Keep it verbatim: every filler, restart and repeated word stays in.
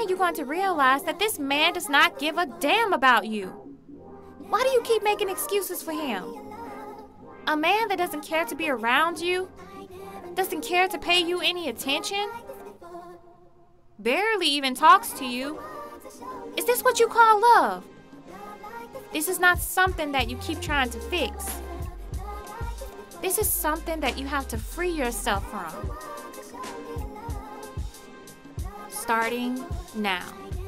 are you going to realize that this man does not give a damn about you? Why do you keep making excuses for him? A man that doesn't care to be around you, doesn't care to pay you any attention, barely even talks to you. Is this what you call love? This is not something that you keep trying to fix. This is something that you have to free yourself from. Starting now.